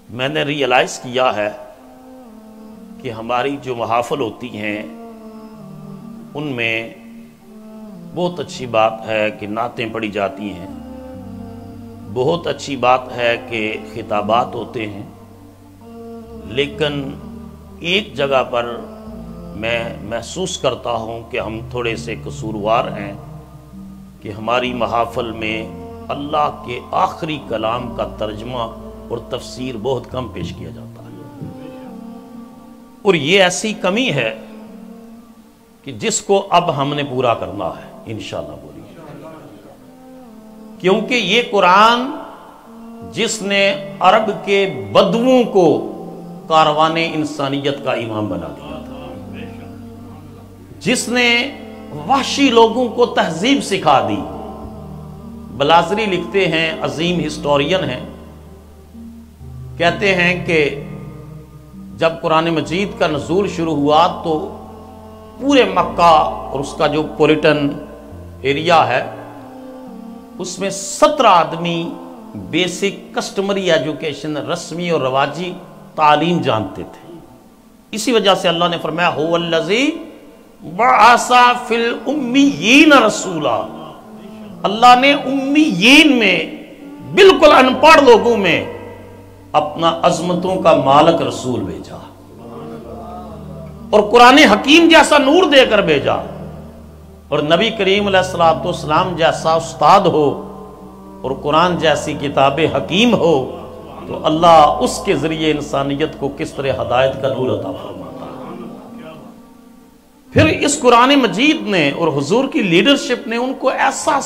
میں نے ریئلائز کیا ہے کہ ہماری جو محافل ہوتی ہیں ان میں بہت اچھی بات ہے کہ نعتیں پڑھی جاتی ہیں، بہت اچھی بات ہے کہ خطابات ہوتے ہیں، لیکن ایک جگہ پر میں محسوس کرتا ہوں کہ ہم تھوڑے سے قصوروار ہیں کہ ہماری محافل میں اللہ کے آخری کلام کا ترجمہ اور تفسیر بہت کم پیش کیا جاتا ہے، اور یہ ایسی کمی ہے کہ جس کو اب ہم نے پورا کرنا ہے انشاءاللہ بولیے، کیونکہ یہ قرآن جس نے عرب کے بدوؤں کو کاروان انسانیت کا امام بنا دیا تھا، جس نے وحشی لوگوں کو تہذیب سکھا دی۔ بلازری لکھتے ہیں، عظیم ہسٹورین ہیں، کہتے ہیں کہ جب قرآن مجید کا نزول شروع ہوا تو پورے مکہ اور اس کا جو پولیٹن ایریا ہے اس میں 17 آدمی بیسک کسٹمری ایجوکیشن، رسمی اور رواجی تعلیم جانتے تھے۔ اسی وجہ سے اللہ نے فرمایا هو الذی بعث فی الامیین رسولا، اللہ نے امیین میں، بالکل ان پڑھ لوگوں میں اپنا عظمتوں کا مالک رسول بھیجا، اور قرآن حکیم جیسا نور دے کر بھیجا، اور نبی کریم علیہ الصلوۃ والسلام جیسا استاد ہو اور قرآن جیسی کتاب حکیم ہو تو اللہ اس کے ذریعے انسانیت کو کس طرح ہدایت کا نور عطا فرماتا ہے۔ پھر اس قرآن مجید نے اور حضور کی لیڈرشپ نے ان کو ایسا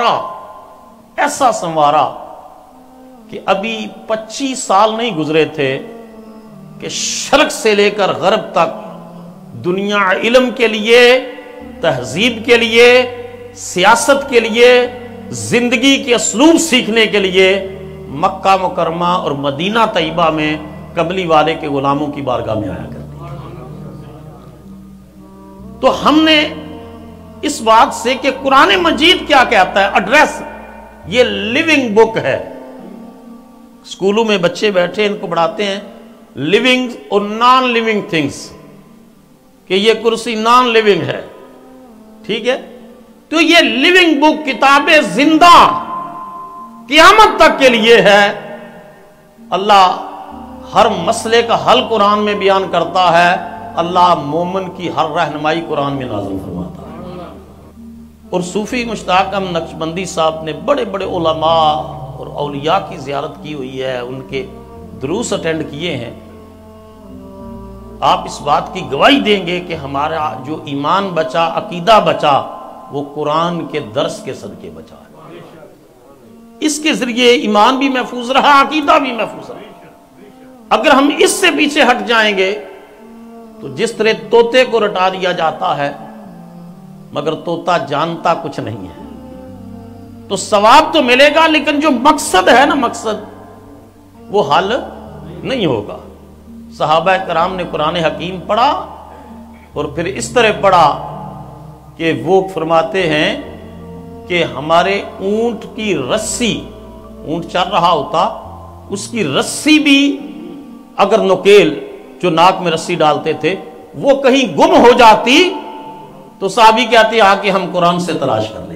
سنوارا کہ ابھی 25 سال نہیں گزرے تھے کہ شرق سے لے کر غرب تک دنیا علم کے لیے، تہذیب کے لیے، سیاست کے لیے، زندگی کے اسلوب سیکھنے کے لیے مکہ مکرمہ اور مدینہ طیبہ میں کملی والے کے غلاموں کی بارگاہ میں آیا کرتی ہے۔ تو ہم نے اس بات سے کہ قرآن مجید کیا کہتا ہے، ایڈریس یہ لیونگ بک ہے۔ اسکولوں میں بچے بیٹھے ان کو پڑھاتے ہیں لیونگ اور نان لیونگ تھنگس، کہ یہ کرسی نان لیونگ ہے، ٹھیک ہے؟ تو یہ لیونگ بک، کتاب زندہ قیامت تک کے لیے ہے۔ اللہ ہر مسئلے کا حل قرآن میں بیان کرتا ہے، اللہ مومن کی ہر رہنمائی قرآن میں نازل فرماتا ہے۔ اور صوفی مشتاق احمد نقشبندی صاحب نے بڑے بڑے علماء اور اولیاء کی زیارت کی ہوئی ہے، ان کے دروس اٹینڈ کیے ہیں۔ آپ اس بات کی گواہی دیں گے کہ ہمارا جو ایمان بچا، عقیدہ بچا، وہ قرآن کے درس کے صدقے بچا ہے۔ اس کے ذریعے ایمان بھی محفوظ رہا، عقیدہ بھی محفوظ رہا۔ اگر ہم اس سے پیچھے ہٹ جائیں گے تو جس طرح طوطے کو رٹا دیا جاتا ہے مگر طوطا جانتا کچھ نہیں ہے، تو ثواب تو ملے گا لیکن جو مقصد ہے نا، مقصد وہ حل نہیں ہوگا۔ صحابہ کرام نے قرآن حکیم پڑھا اور پھر اس طرح پڑھا کہ وہ فرماتے ہیں کہ ہمارے اونٹ کی رسی، اونٹ چل رہا ہوتا، اس کی رسی بھی اگر نکیل جو ناک میں رسی ڈالتے تھے وہ کہیں گم ہو جاتی تو صحابی کہتے ہیں آ کے ہم قرآن سے تلاش کر لیں۔